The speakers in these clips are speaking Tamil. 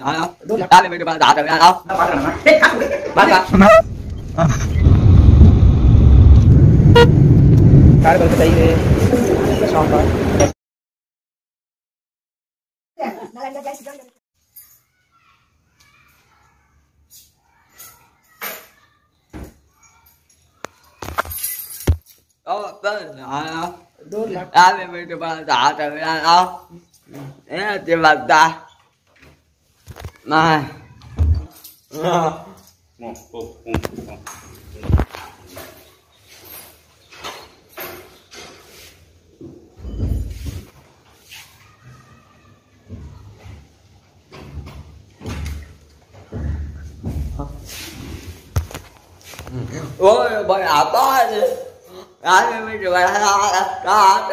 ôi bọn ảo to đi đấy bây giờ đó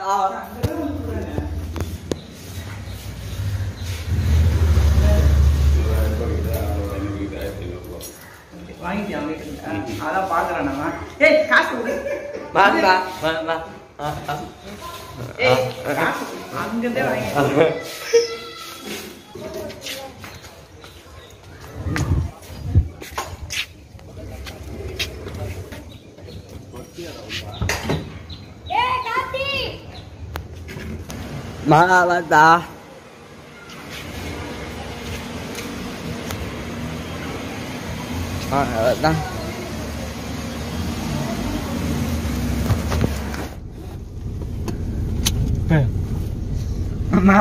வாங்கிட்டியாங்க அதான் பாக்குறேன் நம்ம ஏய் காசு கொடு வா ஏய் காசு அங்க இருந்தே வாங்கி ஏய் காத்தி மாவதா đó má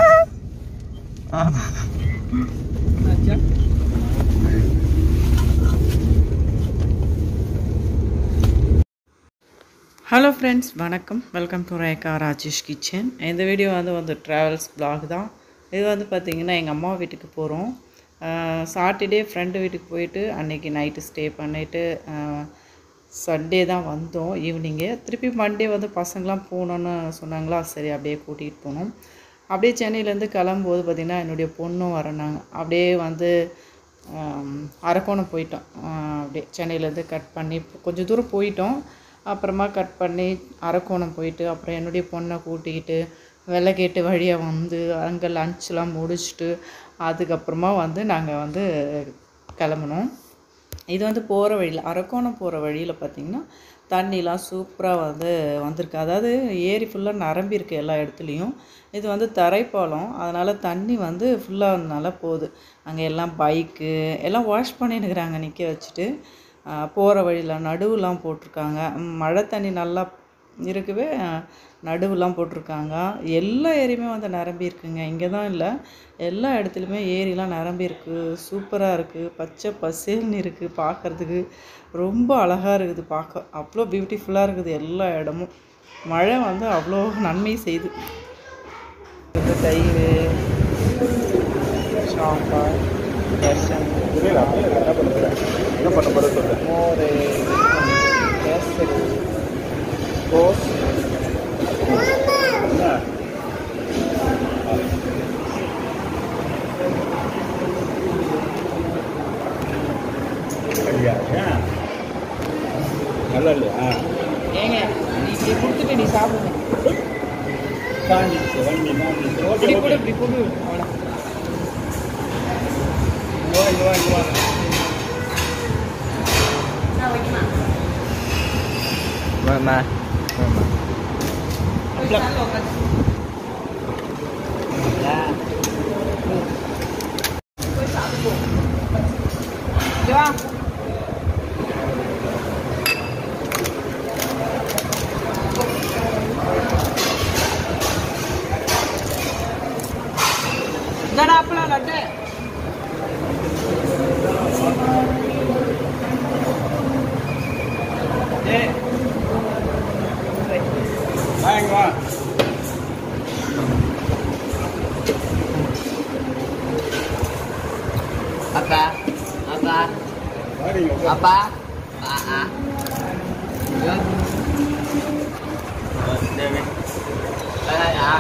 ஹலோ ஃப்ரெண்ட்ஸ் வணக்கம் welcome to Rekha Rajesh kitchen. இந்த வீடியோ வந்து ட்ராவல்ஸ் vlog தான். இது வந்து பார்த்திங்கன்னா எங்கள் அம்மா வீட்டுக்கு போகிறோம். சாட்டர்டே ஃப்ரெண்டு வீட்டுக்கு போயிட்டு அன்றைக்கி நைட்டு ஸ்டே பண்ணிவிட்டு சண்டே தான் வந்தோம் ஈவினிங்கு. திருப்பி மண்டே வந்து பசங்களாம் போகணுன்னு சொன்னாங்களா, சரி அப்படியே கூட்டிகிட்டு போனோம். அப்படியே சென்னையிலேருந்து கிளம்பும்போது பார்த்திங்கன்னா என்னுடைய பொண்ணும் வரனாங்க. அப்படியே வந்து அரக்கோணம் போயிட்டோம். அப்படியே சென்னையிலேருந்து கட் பண்ணி கொஞ்சம் தூரம் போயிட்டோம். அப்புறமா கட் பண்ணி அரக்கோணம் போயிட்டு அப்புறம் என்னுடைய பொண்ணை கூட்டிக்கிட்டு வெள்ளைக்கேட்டு வழியாக வந்து அங்கே லன்ச்லாம் முடிச்சுட்டு அதுக்கப்புறமா வந்து நாங்கள் வந்து கிளம்புனோம். இது வந்து போகிற வழியில் அரக்கோணம் போகிற வழியில் பார்த்திங்கன்னா தண்ணிலாம் சூப்பராக வந்து வந்திருக்கு. அதாவது ஏரி ஃபுல்லாக நிரம்பியிருக்கு எல்லா இடத்துலையும். இது வந்து தரைப்பாலம், அதனால் தண்ணி வந்து ஃபுல்லாக நல்லா போகுது. அங்கே எல்லாம் பைக்கு எல்லாம் வாஷ் பண்ணின்னுக்கிறாங்க நிற்க வச்சுட்டு. போகிற வழியில் நடுவுலாம் போட்டிருக்காங்க. மழை தண்ணி நல்லா இருக்கவே நடுவுலாம் போட்டிருக்காங்க. எல்லா ஏரியுமே வந்து நிரம்பி இருக்குங்க. இங்கே தான் இல்லை, எல்லா இடத்துலையுமே ஏரிலாம் நிரம்பி இருக்குது. சூப்பராக இருக்குது, பச்சை பசேல்னு இருக்குது. பார்க்குறதுக்கு ரொம்ப அழகாக இருக்குது. பார்க்க அவ்வளோ பியூட்டிஃபுல்லாக இருக்குது எல்லா இடமும். மழை வந்து அவ்வளோ நன்மை செய்யுது. தயிர், சாம்பார், ரசம், மோர், கேசரி, கோஸ், நல்லா இல்லையா? ஏங்க நீ இப்படி கொடுத்துட்டு நீ சாப்பிடுங்க. இப்படி கூட இப்படி கொடு. அவ்வளோ Mama. அப்பளம் லட்டு வாங்க. Apa? Apa? Apa? Ah. Ya. Dewi. Ya.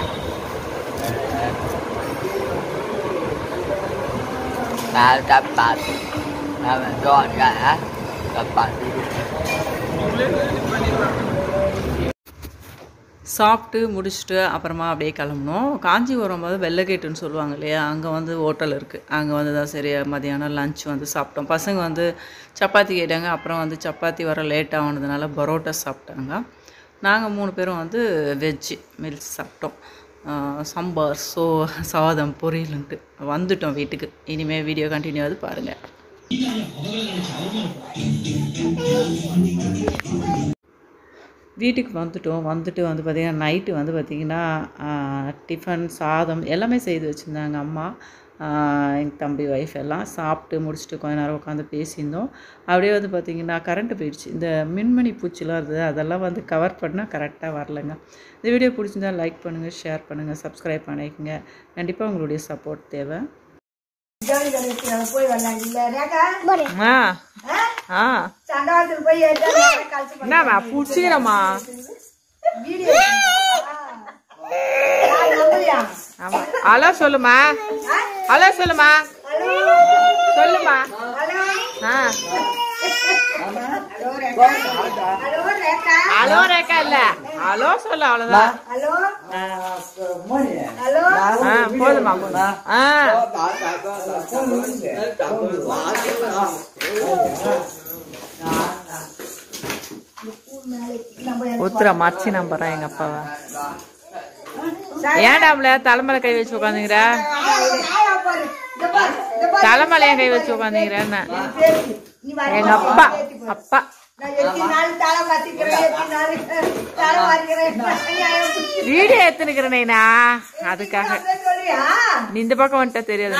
Dapat. Dapat gọn cả. Dapat. சாப்பிட்டு முடிச்சுட்டு அப்புறமா அப்படியே கிளம்புனோம். காஞ்சிபுரம் போது வெள்ளைக்கேட்டுன்னு சொல்லுவாங்க இல்லையா, அங்கே வந்து ஹோட்டல் இருக்குது. அங்கே வந்து தான் சரி மதியானம் லஞ்ச் வந்து சாப்பிட்டோம். பசங்க வந்து சப்பாத்தி கேட்டாங்க. அப்புறம் வந்து சப்பாத்தி வர லேட் ஆனதுனால பரோட்டா சாப்பிட்டாங்க. நாங்கள் 3 பேரும் வந்து வெஜ்ஜு மீல்ஸ் சாப்பிட்டோம். சாம்பார், சாதம், பொரியலுன்ட்டு வந்துட்டோம் வீட்டுக்கு. இனிமேல் வீடியோ கண்டினியூ ஆகுது பாருங்கள். வீட்டுக்கு வந்துட்டு வந்து பார்த்திங்கன்னா நைட்டு வந்து பார்த்திங்கன்னா டிஃபன், சாதம் எல்லாமே செய்து வச்சுருந்தாங்க அம்மா, எங்கள் தம்பி ஒய்ஃப் எல்லாம். சாப்பிட்டு முடிச்சுட்டு கொஞ்ச நேரம் உட்காந்து பேசியிருந்தோம். அப்படியே வந்து பார்த்திங்கன்னா கரண்ட்டு போயிடுச்சு. இந்த மின்மணி பூச்சிலாம் இருந்தது, அதெல்லாம் வந்து கவர் பண்ணால் கரெக்டாக வரலைங்க. இந்த வீடியோ பிடிச்சிருந்தா லைக் பண்ணுங்கள், ஷேர் பண்ணுங்கள், சப்ஸ்கிரைப் பண்ணிக்கோங்க. கண்டிப்பாக உங்களுடைய சப்போர்ட் தேவை. என்னம்மா பிடிச்சிக்கிறம்மா? ஹலோ சொல்லுமா, ஹலோ சொல்லுமா, சொல்லுமா. ஹலோ ரேக்கா இல்ல, ஹலோ சொல்லு, அவ்வளவுதான். போதுமா, உத்தர மறைச்சி நம்புறேன் எங்க அப்பாவை. ஏன்டாம்ல தலைமையில கை வச்சு உட்காந்துங்கிற? தலைமையில ஏன் கை வச்சு உட்காந்துங்கிறேன்னு எங்க அப்பா அப்பா வீடியோ எடுத்துனுக்கிறேனா, அதுக்காக நீ இந்த பக்கம் வந்துட்டா தெரியாது.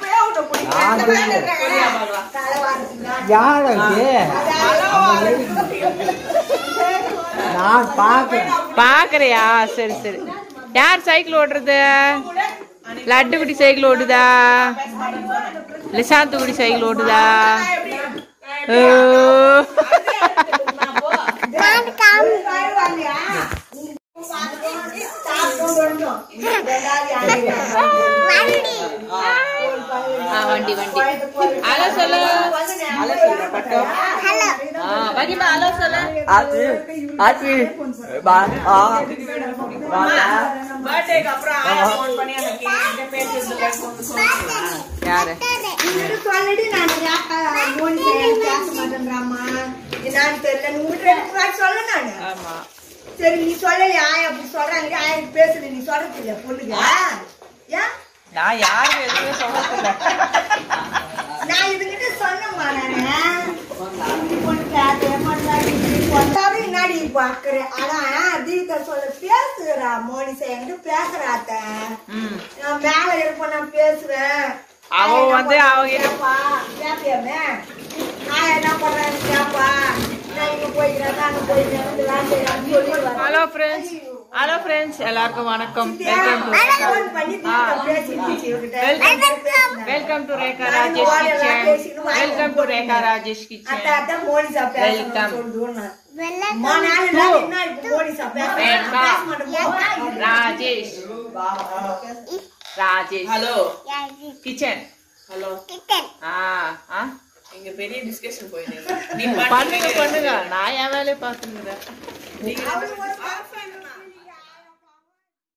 பாக்குறியா? சரி சரி. யார் சைக்கிள் ஓட்டுறது? லட்டு குட்டி சைக்கிள் ஓட்டுதா? லிசாந்து குட்டி சைக்கிள் ஓட்டுதா? வண்டி வண்டி. ஹலோ சொல்லு, வண்டிமா ஹலோ சொல்லு. யாரு சொல்லிட்டு நான் சரி நீ சொல்லலையா? அப்படி சொல்றாங்க, பேசுது, நீ சொல்றது இல்ல பொண்ணுங்க. நான் யாரும் எதுவுமே சொல்ல, நான் இதுகிட்ட சொன்னேம்மா. நானு என்னாடி பாக்குறேன். ஆனா தீபிகா சொல்ல பேசுறா மோனிசா என்கிட்ட பேசுறாத்த. நான் மேல இருப்பேன், நான் பேசுவேன். அவ வந்து அவங்க கேப்பியாமே நான் என்ன பண்றேன்னு கேப்பா. நான் இங்க போய்க்கிறேன், நாங்க போய்க்கிறேன். ஹலோ ஃப்ரெண்ட்ஸ், ஹலோ ஃப்ரெண்ட்ஸ், எல்லாருக்கும் வணக்கம். Welcome to Rekha Rajesh kitchen. Welcome to Rekha Rajesh kitchen. Rajesh Rajesh hello kitchen. Hello kitchen. இங்க பெரிய டிஸ்கஷன் போயிடுங்க. பண்ணுங்க, நான் என் வேலையை பாத்துக்கிறேன்.